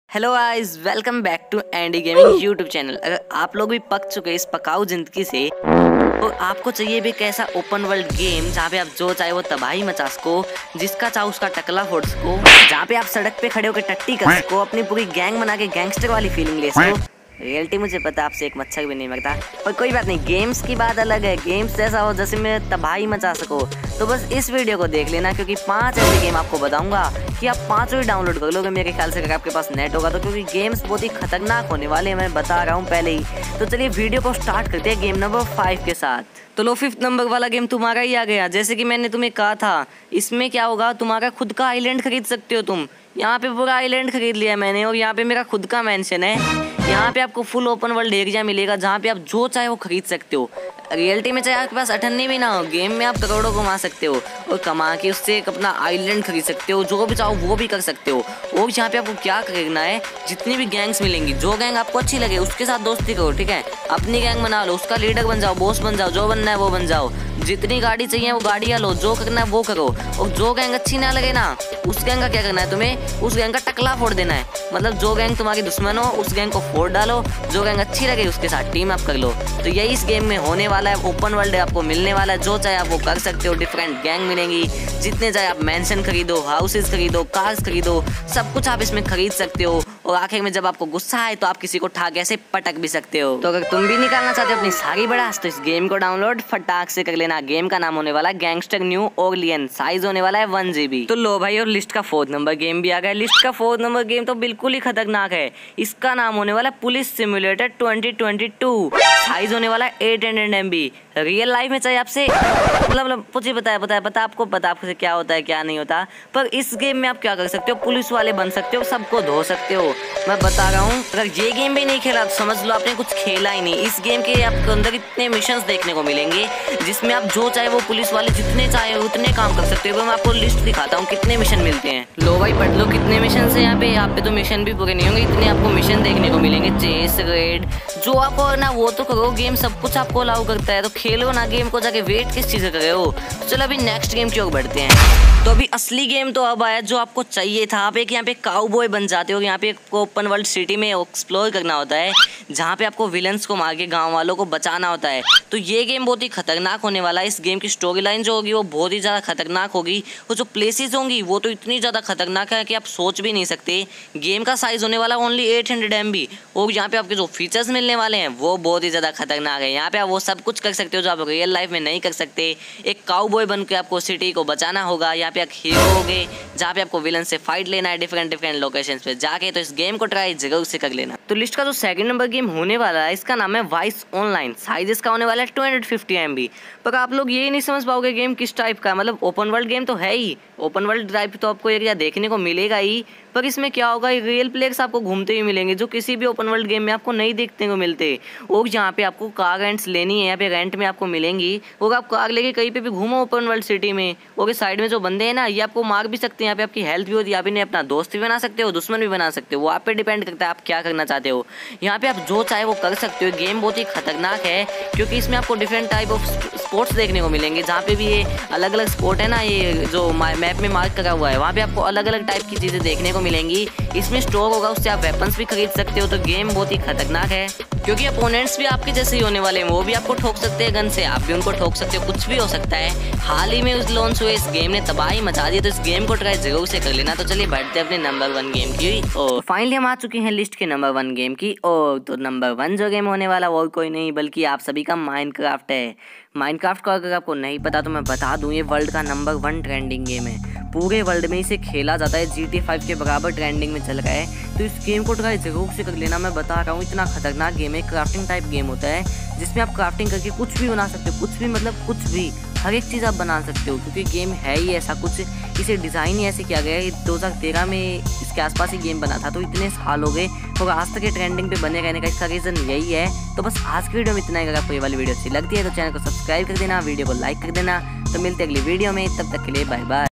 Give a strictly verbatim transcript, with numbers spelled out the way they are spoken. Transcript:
Hello guys, welcome back to Andy gaming YouTube channel. अगर आप लोग भी पक चुके इस पकाऊ जिंदगी से तो आपको चाहिए भी कैसा ओपन वर्ल्ड गेम जहाँ पे आप जो चाहे वो तबाही मचा सको, जिसका चाहो उसका टकला फोड़ सको, जहाँ पे आप सड़क पे खड़े होकर टट्टी कर सको, अपनी पूरी गैंग बना के गैंगस्टर वाली फीलिंग ले सको। रियलिटी मुझे पता आपसे एक मच्छर भी नहीं मरता, पर कोई बात नहीं, गेम्स की बात अलग है। गेम्स ऐसा हो जैसे मैं तबाही मचा सको, तो बस इस वीडियो को देख लेना, क्योंकि पांच ऐसे गेम आपको बताऊंगा कि आप पांचों ही डाउनलोड कर लोगे मेरे ख्याल से, अगर आपके पास नेट होगा तो, क्योंकि गेम्स बहुत ही खतरनाक होने वाले हैं, मैं बता रहा हूँ पहले ही। तो चलिए वीडियो को स्टार्ट करते हैं गेम नंबर फाइव के साथ। तो लो, फिफ्थ नंबर वाला गेम तुम्हारा ही आ गया। जैसे कि मैंने तुम्हें कहा था, इसमें क्या होगा, तुम्हारा खुद का आइलैंड खरीद सकते हो तुम। यहाँ पे पूरा आइलैंड खरीद लिया मैंने, और यहाँ पे मेरा खुद का मेंशन है। यहाँ पे आपको फुल ओपन वर्ल्ड एरिया मिलेगा जहाँ पे आप जो चाहे वो खरीद सकते हो। रियलिटी में चाहे आपके पास अठन्नी भी ना हो, गेम में आप करोड़ों कमा सकते हो, और कमा के उससे एक अपना आइलैंड खरीद सकते हो, जो भी चाहो वो भी कर सकते हो। और यहाँ पे आपको क्या करना है, जितनी भी गैंग्स मिलेंगी, जो गैंग आपको अच्छी लगे उसके साथ दोस्ती करो, ठीक है। अपनी गैंग बना लो, उसका लीडर बन जाओ, बॉस बन जाओ, जो बनना है वो बन जाओ। जितनी गाड़ी चाहिए वो गाड़ियाँ लो, जो करना है वो करो। और जो गैंग अच्छी ना लगे ना, उस गैंग का क्या करना है, तुम्हें उस गैंग का टकला फोड़ देना है। मतलब जो गैंग तुम्हारी दुश्मन हो उस गैंग को फोड़ डालो, जो गैंग अच्छी लगे उसके साथ टीम अप कर लो। तो यही इस गेम में होने वाला है। ओपन वर्ल्ड आपको मिलने वाला है, जो चाहे आप वो कर सकते हो। डिफरेंट गैंग मिलेंगी, जितने चाहे आप मैंशन खरीदो, हाउसेस खरीदो, कार्स खरीदो, सब कुछ आप इसमें खरीद सकते हो। और आखिर में जब आपको गुस्सा आए तो आप किसी को ठाक ऐसे पटक भी सकते हो। तो अगर तुम भी निकालना चाहते हो अपनी सारी बड़ास, तो इस गेम को डाउनलोड फटाक से कर लेना। गेम का नाम होने वाला है गैंगस्टर न्यू ऑरलियन, साइज होने वाला है वन जीबी। तो लो भाई, और लिस्ट का फोर्थ नंबर गेम भी आ गया। लिस्ट का फोर्थ नंबर गेम तो बिल्कुल ही खतरनाक है। इसका नाम होने वाला है police simulator twenty twenty two, size होने वाला है eight hundred M B. Real life में चाहिए आपसे, मतलब मुझे पता है पता है पता आपको पता आपसे क्या होता है क्या नहीं होता, पर इस गेम में आप क्या कर सकते हो, पुलिस वाले बन सकते हो, सबको धो सकते हो। मैं बता रहा हूँ, अगर ये गेम भी नहीं खेला तो समझ लो आपने कुछ खेला ही नहीं। इस गेम के आपको अंदर इतने मिशंस देखने को मिलेंगे, जिसमें आप जो चाहे वो पुलिस वाले जितने चाहे उतने काम कर सकते हो। मैं आपको लिस्ट दिखाता हूँ कितने मिशन मिलते हैं। लो भाई पढ़ लो कितने मिशन है यहाँ पे। यहाँ पे तो मिशन भी पूरे नहीं होंगे, इतने आपको मिशन देखने को मिलेंगे। चेस, रेड, जो आपको ना वो तो करो, गेम सब कुछ आपको अलाउ करता है, तो खेलो ना गेम को, जाके वेट किस चीज़ का कर रहे हो। तो चलो अभी नेक्स्ट गेम की ओर बढ़ते हैं। तो अभी असली गेम तो अब आया जो आपको चाहिए था। आप एक यहाँ पे काउबॉय बन जाते हो। यहाँ पे आपको ओपन वर्ल्ड सिटी में एक्सप्लोर करना होता है, जहाँ पे आपको विलन्स को मार के गाँव वालों को बचाना होता है। तो ये गेम बहुत ही खतरनाक होने वाला है। इस गेम की स्टोरी लाइन जो होगी वो बहुत ही ज़्यादा खतरनाक होगी, और जो प्लेसेस होंगी वो तो इतनी ज़्यादा खतरनाक है कि आप सोच भी नहीं सकते। गेम का साइज़ होने वाला only eight hundred M B, और यहाँ पे आपके जो फीचर्स मिलने वाले हैं वो बहुत ही ज़्यादा खतरनाक है। यहाँ पे आप वो सब कुछ कर सकते हो जो आप रियल लाइफ में नहीं कर सकते। एक काउबॉय बन के आपको सिटी को बचाना होगा। यहाँ पे आप हीरो होगे, जहाँ पे आपको विलन से फाइट लेना है डिफरेंट डिफरेंट लोकेशंस पे जाके। तो इस गेम को ट्राई जरूर से कर लेना। तो लिस्ट का जो सेकंड नंबर गेम होने वाला है, इसका नाम है वाइस ऑनलाइन, साइज इसका होने वाला है two hundred fifty M B. पर आप लोग ये नहीं समझ पाओगे गेम किस टाइप का, मतलब ओपन वर्ल्ड गेम तो है ही, ओपन वर्ल्ड टाइप तो आपको एरिया देखने को मिलेगा ही, पर इसमें क्या होगा, रियल प्लेयर्स आपको घूमते हुए मिलेंगे, जो किसी भी ओपन वर्ल्ड गेम में आपको नहीं देखने को मिलते। और यहाँ पे आपको कार रेंट्स लेनी है, यहाँ पे रेंट में आपको मिलेंगी, और आप कार लेके कहीं पे भी घूमो ओपन वर्ल्ड सिटी में। और साइड में जो बंदे हैं ना, ये आपको मार भी सकते हैं, यहाँ पे आपकी हेल्थ भी होती है, आप इन्हें अपना दोस्त भी बना सकते हो, दुश्मन भी बना सकते हो, वो आप पे डिपेंड करता है आप क्या करना चाहते हो। यहाँ पे आप जो चाहे वो कर सकते हो। गेम बहुत ही खतरनाक है, क्योंकि इसमें आपको डिफरेंट टाइप ऑफ स्पोर्ट्स देखने को मिलेंगे, जहाँ पे भी ये अलग अलग स्पोर्ट है ना, ये जो मैप में मार्क करा हुआ है, वहाँ पे आपको अलग अलग टाइप की चीज़ें देखने को मिलेंगी। इसमें स्टोर होगा, उससे आप वेपन्स भी खरीद सकते हो। तो गेम बहुत ही खतरनाक है, क्योंकि अपोनेंट्स भी आपके जैसे ही होने वाले हैं, वो भी आपको ठोक सकते हैं गन से, आप भी उनको ठोक सकते हो, कुछ भी हो सकता है। हाल ही में उस लॉन्च हुए इस गेम ने तबाही मचा दी, तो इस गेम को ट्राई जरूर से कर लेना। तो चलिए बढ़ते अपने नंबर वन गेम की। और फाइनली हम आ चुके हैं लिस्ट के नंबर वन गेम की। और तो नंबर वन जो गेम होने वाला वो कोई नहीं बल्कि आप सभी का माइनक्राफ्ट है। माइनक्राफ्ट को अगर आपको नहीं पता तो मैं बता दूं, ये वर्ल्ड का नंबर वन ट्रेंडिंग गेम है। पूरे वर्ल्ड में इसे खेला जाता है, जी टी फाइव के बराबर ट्रेंडिंग में चल रहा है। तो इस गेम को ट्राई जरूर से कर लेना। मैं बता रहा हूँ, इतना खतरनाक गेम है। क्राफ्टिंग टाइप गेम होता है, जिसमें आप क्राफ्टिंग करके कुछ भी बना सकते हो, कुछ भी मतलब कुछ भी, हर एक चीज़ आप बना सकते हो, क्योंकि गेम है ही ऐसा कुछ। इसे डिज़ाइन ही ऐसे किया गया है। दो हज़ार तेरह में इसके आसपास ही गेम बना था, तो इतने साल हो गए और आज तक ये ट्रेंडिंग पे बने रहने का इसका रीज़न यही है। तो बस आज की वीडियो में इतना ही। अगर आपको ये वाली वीडियो अच्छी लगती है तो चैनल को सब्सक्राइब कर देना, वीडियो को लाइक कर देना। तो मिलते हैं अगली वीडियो में, तब तक के लिए बाय बाय।